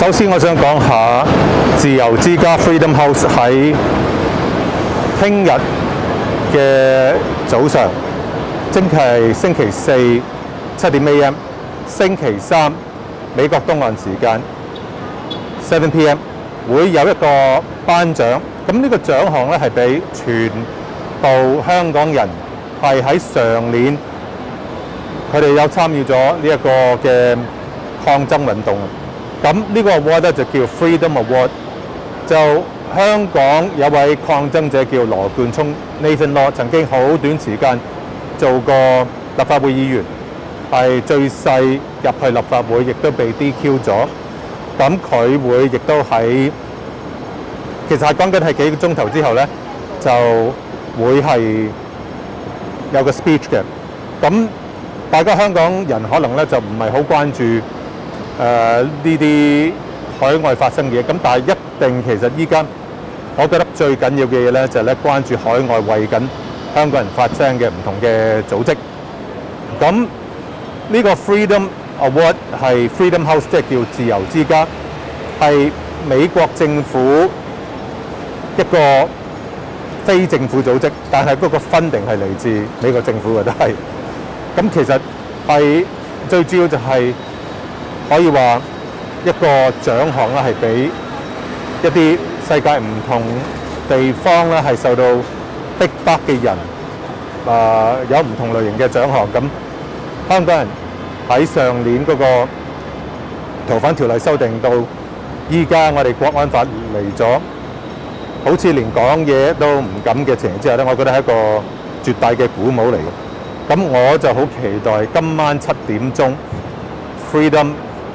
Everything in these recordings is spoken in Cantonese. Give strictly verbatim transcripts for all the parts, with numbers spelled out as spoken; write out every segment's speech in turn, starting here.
首先我想講下自由之家 Freedom House 喺聽日嘅早上，即係星期四七點 A M， 星期三美國東岸時間七 P M 會有一個頒獎。咁呢個獎項咧係俾全部香港人係喺上年佢哋有參與咗呢一個嘅抗爭運動。咁呢個 award 咧就叫 Freedom Award， 就香港有位抗爭者叫羅冠聰 Nathan Law， 曾經好短時間做過立法會議員，係最細入去立法會，亦都被 D Q 咗。咁佢會亦都喺其實係講緊係幾個鐘頭之後咧，就會係有個 speech 嘅。咁大家香港人可能咧就唔係好關注誒呢啲海外發生嘅嘢，咁但係一定其實依家我覺得最緊要嘅嘢咧就係咧關注海外為緊香港人發聲嘅唔同嘅組織。咁呢個 Freedom Award 係 Freedom House， 即係叫自由之家，係美國政府一個非政府組織，但係嗰個 funding 係嚟自美國政府嘅都係。咁其實係最主要就係可以話一個獎項咧，係俾一啲世界唔同地方咧係受到逼迫嘅人，啊有唔同類型嘅獎項。咁香港人喺上年嗰個逃犯條例修訂到依家，我哋國安法嚟咗，好似連講嘢都唔敢嘅情形之下咧，我覺得係一個絕大嘅鼓舞嚟嘅。咁我就好期待今晚七點鐘 Freedom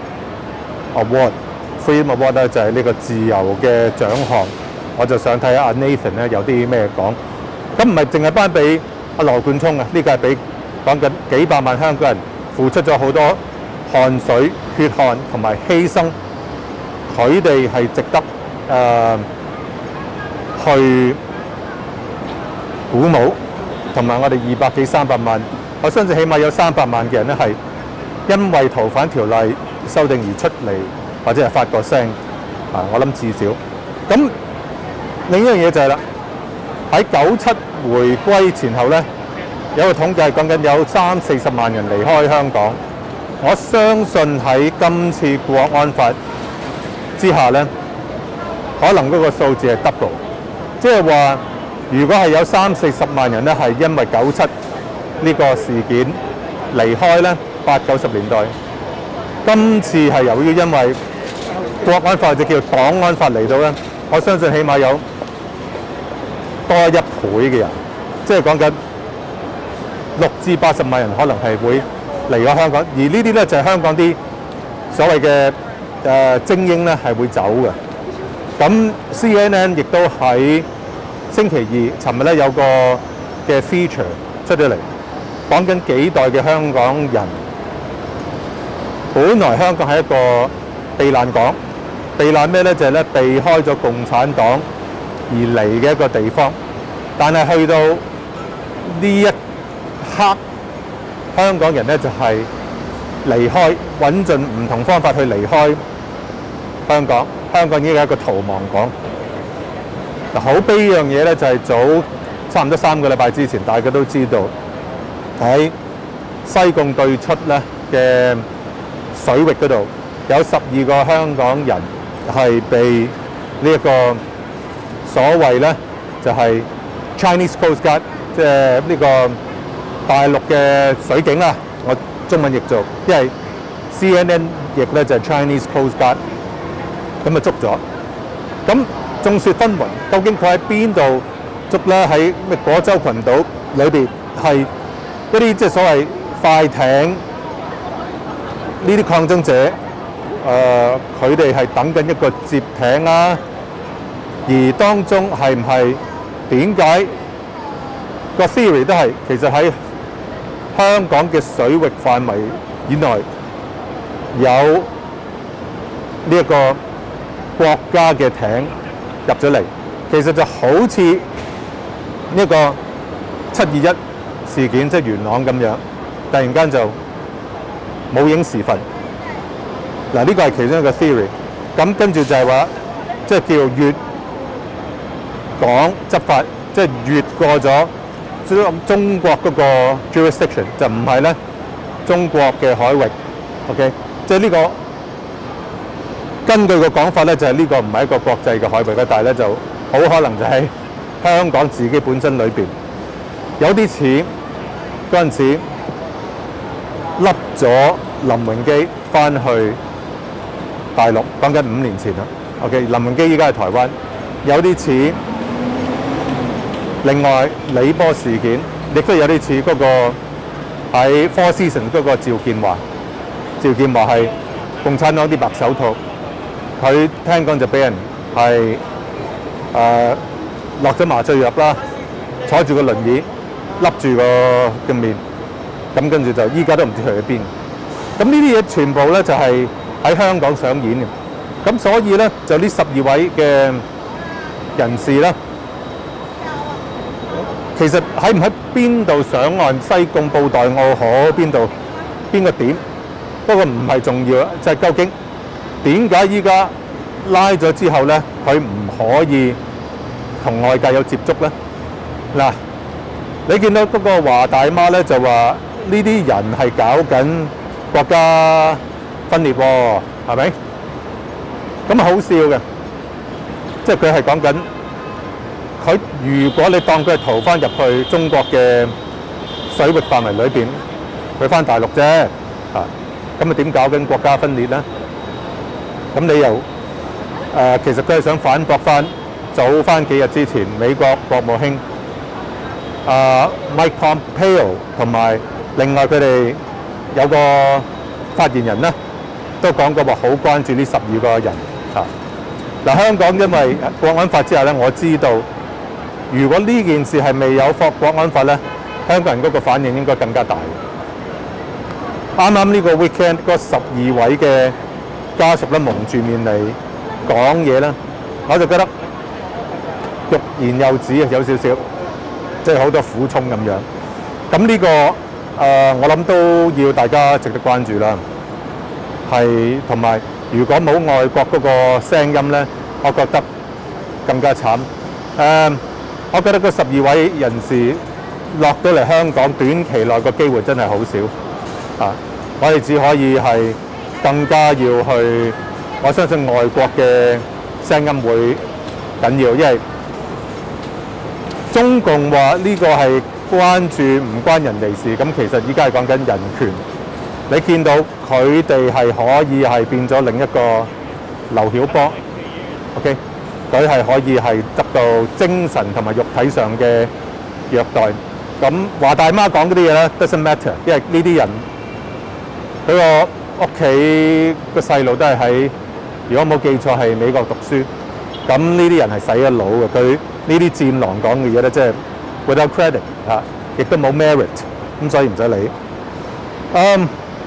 Award，Freedom Award 咧就係呢個自由嘅獎項。我就想睇下阿 Nathan 咧有啲咩講。咁唔係淨係頒俾阿羅冠聰啊，呢個係俾講緊幾百萬香港人付出咗好多汗水、血汗同埋犧牲，佢哋係值得誒、呃、去鼓舞。同埋我哋二百幾三百萬，我相信起碼有三百萬嘅人咧係因為逃犯條例修訂而出嚟，或者係發過聲啊！我諗至少。咁另一樣嘢就係啦，喺九七回歸前後咧，有個統計講緊有三四十萬人離開香港。我相信喺今次國安法之下咧，可能嗰個數字係 double， 即係話。如果係有三四十萬人咧，係因為九七呢個事件離開咧，八九十年代，今次係由於因為國安法或者叫檔案法嚟到咧，我相信起碼有多一倍嘅人，即係講緊六至八十萬人可能係會離開香港，而呢啲咧就係香港啲所謂嘅誒精英咧係會走嘅。咁 C N N 亦都喺星期二，尋日咧有個嘅 feature 出咗嚟，講緊幾代嘅香港人，本來香港係一個避難港，避難咩咧？就係咧避開咗共產黨而嚟嘅一個地方，但係去到呢一刻，香港人咧就係離開，揾盡唔同方法去離開香港，香港已經係一個逃亡港。好悲一樣嘢咧，就係早差唔多三個禮拜之前，大家都知道喺西貢對出咧嘅水域嗰度，有十二個香港人係被呢一個所謂咧就係 Chinese Coast Guard， 即係呢個大陸嘅水警啦。我中文譯做，因為 C N N 譯咧就係 Chinese Coast Guard， 咁啊捉咗。咁眾說紛紜，究竟佢喺邊度捉咧？喺咩果洲群島裏邊係一啲即係所謂快艇呢啲抗爭者，誒佢哋係等緊一個接艇啊，而當中係唔係點解個 theory 都係其實喺香港嘅水域範圍以內有呢一個國家嘅艇入咗嚟，其實就好似呢個七二一事件，即係元朗咁樣，突然間就冇影時分。嗱，呢個係其中一個 theory。 咁跟住就係話，即係叫粵港執法，即係越過咗中國嗰個 jurisdiction， 就唔係咧中國嘅海域。OK， 即係呢個根據個講法咧，就係呢個唔係一個國際嘅海域嘅，但係咧就好可能就喺香港自己本身裏邊有啲似嗰陣時笠咗林榮基翻去大陸，講緊五年前啦。OK， 林榮基依家係台灣，有啲似另外李波事件，亦都有啲似嗰個喺 Four Seasons 嗰個趙建華。趙建華係共產黨啲白手套，佢聽講就俾人係誒落咗麻醉藥啦，坐住個輪椅，笠住個嘅面，咁跟住就依家都唔知去咗邊。咁呢啲嘢全部咧就係喺香港上演嘅。咁所以咧就呢十二位嘅人士咧，其實喺唔喺邊度上岸？西貢、布袋澳河邊度邊個點？不過唔係重要，就係究竟點解依家拉咗之後咧，佢唔可以同外界有接觸咧？嗱，你見到嗰個華大媽咧就話呢啲人係搞緊國家分裂喎，係咪？咁好笑嘅，即係佢係講緊佢如果你當佢係逃翻入去中國嘅水域範圍裏邊，佢翻大陸啫，啊！咁啊點搞緊國家分裂咧？咁你又誒、呃、其實佢係想反駁翻早翻幾日之前美國國務卿啊 Mike Pompeo 同埋另外佢哋有個發言人咧，都講過話好關注呢十二個人嚇。嗱、啊、香港因為國安法之下咧，我知道如果呢件事係未有國國安法咧，香港人嗰個反應應該更加大。啱啱呢個 weekend 嗰十二位嘅家屬咧蒙住面嚟講嘢咧，我就覺得欲言又止啊，有少少即係好多苦衷咁樣。咁呢、這個誒、呃，我諗都要大家值得關注啦。係同埋，如果冇外國嗰個聲音咧，我覺得更加慘。誒、呃，我覺得嗰十二位人士落到嚟香港，短期內個機會真係好少啊！我哋只可以係更加要去，我相信外國嘅聲音會緊要，因為中共話呢個係關注唔關人哋事，咁其實依家係講緊人權。你見到佢哋係可以係變咗另一個劉曉波 ，OK， 佢係可以係得到精神同埋肉體上嘅虐待。咁華大媽講嗰啲嘢咧 doesn't matter， 因為呢啲人。佢個屋企個細路都係喺，如果冇記錯係美國讀書。咁呢啲人係洗咗腦嘅，佢呢啲戰狼講嘅嘢咧，即係 without credit 嚇，亦都冇 merit，咁所以唔使理。嗯，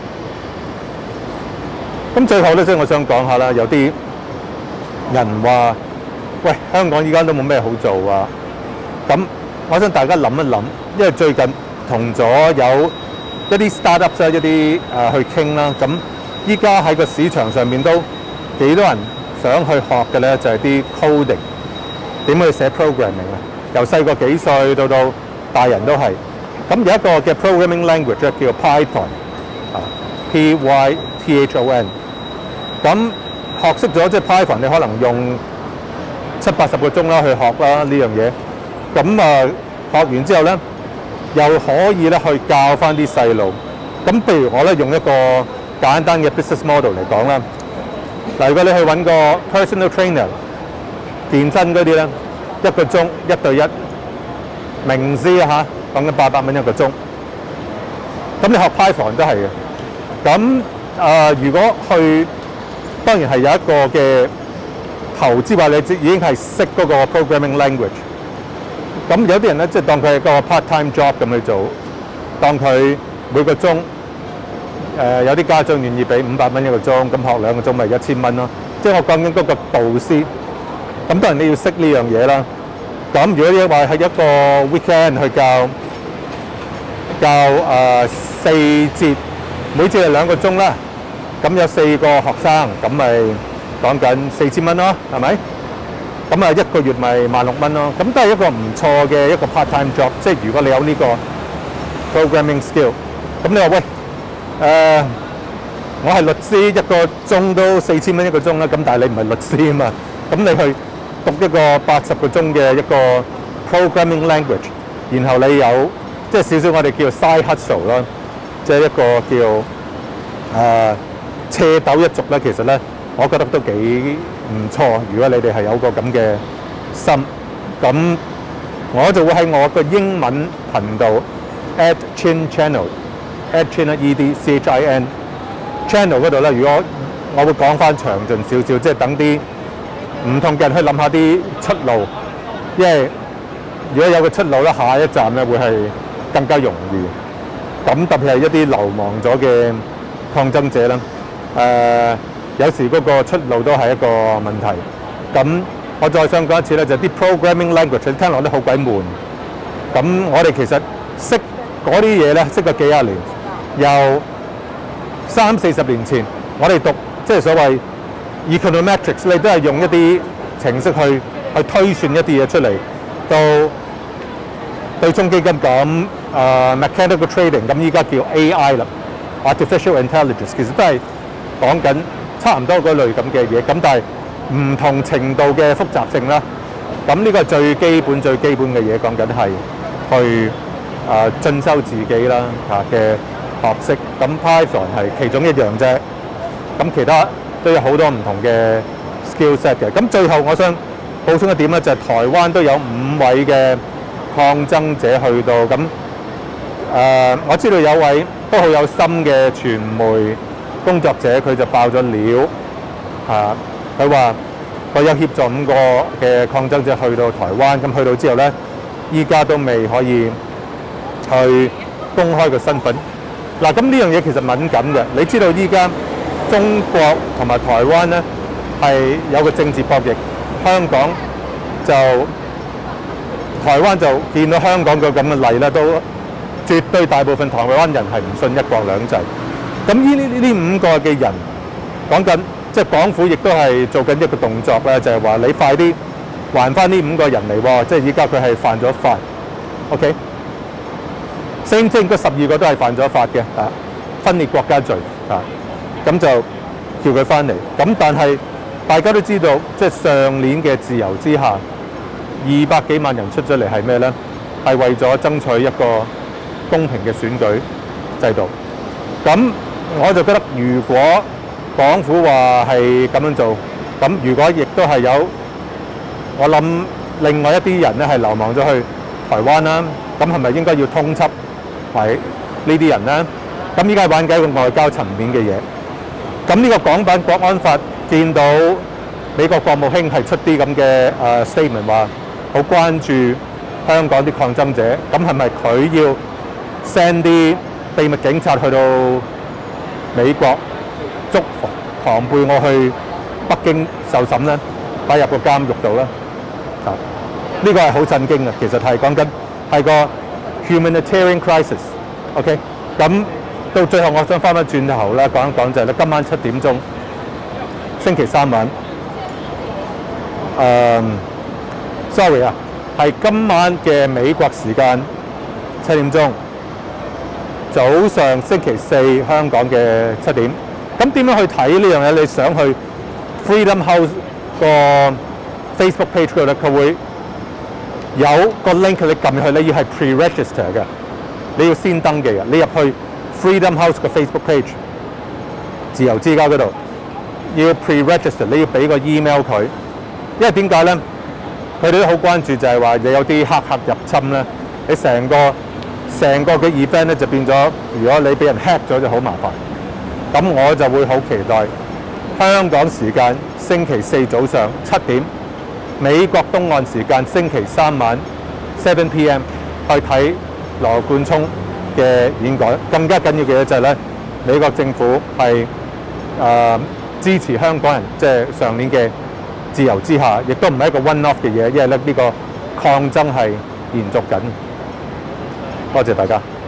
咁最後咧，即係我想講下啦，有啲人話：喂，香港依家都冇咩好做啊！咁我想大家諗一諗，因為最近同咗有一啲 startups 一啲誒、呃、去傾啦，咁依家喺個市場上面都幾多人想去學嘅咧，就係、是、啲 coding， 點去寫 programming 啊？由細個幾歲到到大人都係。咁有一個嘅 programming language 咧，叫做 Python， 啊 ，P Y T H O N。咁學識咗即係 Python， 你可能用七八十個鐘啦去學啦呢樣嘢。咁啊學完之後咧，又可以咧去教翻啲細路。咁譬如我咧用一個簡單嘅 business model 嚟講啦。嗱，如果你去揾個 personal trainer 健身嗰啲咧，一個鐘一對一，名師啊嚇，講緊八百蚊一個鐘。咁你學 Python 都係嘅。咁誒、呃，如果去當然係有一個嘅投資話，你已經係識嗰個 programming language。咁有啲人咧，即係當佢係個 part-time job 咁去做，當佢每個鐘誒、呃、有啲家長願意俾五百蚊一個鐘，咁學兩個鐘咪一千蚊咯。即係我講緊嗰個導師，咁當然你要識呢樣嘢啦。咁如果你話係一個 weekend 去教教誒、呃、四節，每節係兩個鐘啦，咁有四個學生，咁咪講緊四千蚊咯，係咪？咁啊一個月咪萬六蚊咯，咁都係一個唔錯嘅一個 part-time job。即係如果你有呢個 programming skill，咁你話喂，誒、呃，我係律師，一個鐘都四千蚊一個鐘啦，咁但係你唔係律師啊嘛，咁你去讀一個八十個鐘嘅一個 programming language，然後你有即係少少我哋叫 side hustle 咯，即係一個叫誒、呃、斜斗一族咧，其實咧我覺得都幾唔錯。如果你哋係有個咁嘅心，咁我就會喺我個英文頻道 Ed Chin Channel，Ed Chin E D C H I N Channel 嗰度咧，如果我會講翻詳盡少少，即係等啲唔同嘅人去諗下啲出路，因為如果有個出路咧，下一站咧會係更加容易。咁特別係一啲流亡咗嘅抗爭者啦，誒、呃、有時嗰個出路都係一個問題。咁我再想講一次咧，就係、啲 programming language 聽落都好鬼悶。咁我哋其實識嗰啲嘢咧，識咗幾廿年，由三四十年前我哋讀即係所謂 econometrics， 你都係用一啲程式去去推算一啲嘢出嚟，到對沖基金咁，誒、uh, mechanical trading 咁，依家叫 A I 啦 ，artificial intelligence， 其實都係講緊差唔多嗰類咁嘅嘢，咁但係唔同程度嘅複雜性啦。咁呢個係最基本最基本嘅嘢，講緊係去誒、呃、進修自己啦嚇嘅學識。咁 Python 係其中一樣啫，咁其他都有好多唔同嘅 skill set 嘅。咁最後我想補充一點咧，就係、是、台灣都有五位嘅抗爭者去到咁誒、呃，我知道有位都好有心嘅傳媒工作者，佢就爆咗料嚇，佢話佢有協助五個嘅抗爭者去到台灣，咁去到之後咧，依家都未可以去公開個身份。嗱，咁呢樣嘢其實敏感嘅，你知道依家中國同埋台灣咧係有個政治博弈，香港就台灣就見到香港個咁嘅例咧，都絕對大部分台灣人係唔信一國兩制。咁呢呢呢五個嘅人講緊，即係港府亦都係做緊一個動作咧，就係話你快啲還翻呢五個人嚟喎，即係依家佢係犯咗法。OK， same thing，嗰十二個都係犯咗法嘅啊，分裂國家罪啊，咁就叫佢翻嚟。咁但係大家都知道，即係上年嘅自由之下，二百幾萬人出咗嚟係咩咧？係為咗爭取一個公平嘅選舉制度。咁我就覺得，如果港府話係咁樣做，咁如果亦都係有，我諗另外一啲人咧係流亡咗去台灣啦，咁係咪應該要通緝係呢啲人咧？咁依家玩緊一個外交層面嘅嘢。咁呢個港版國安法見到美國國務卿係出啲咁嘅誒 statement 話，好關注香港啲抗爭者，咁係咪佢要 send 啲秘密警察去到美國捉龐貝我去北京受審咧，擺入個監獄度咧？啊，呢個係好震驚嘅，其實係講緊係個 humanitarian crisis。OK， 咁到最後我想翻返轉頭咧講一講就係咧，今晚七點鐘，星期三晚，誒 sorry 啊，係今晚嘅美國時間七點鐘，早上星期四香港嘅七點。咁點樣去睇呢樣嘢？你想去 Freedom House 個 Facebook page 嗰度咧，佢會有個 link，你撳入去咧要係 pre-register 嘅，你要先登記嘅。你入去 Freedom House 個 Facebook page 自由之家嗰度要 pre-register， 你要俾個 email 佢，因為點解咧？佢哋都好關注就係話你有啲黑客入侵咧，你成個成個嘅 event 咧就變咗，如果你俾人 hack 咗就好麻煩。咁我就會好期待香港時間星期四早上七點，美國東岸時間星期三晚 seven p m 去睇羅冠聰嘅演講。更加緊要嘅嘢就係咧，美國政府係誒、呃、支持香港人，即係上年嘅自由之下，亦都唔係一個 one-off 嘅嘢，因為咧呢個抗爭係延續緊。多謝大家。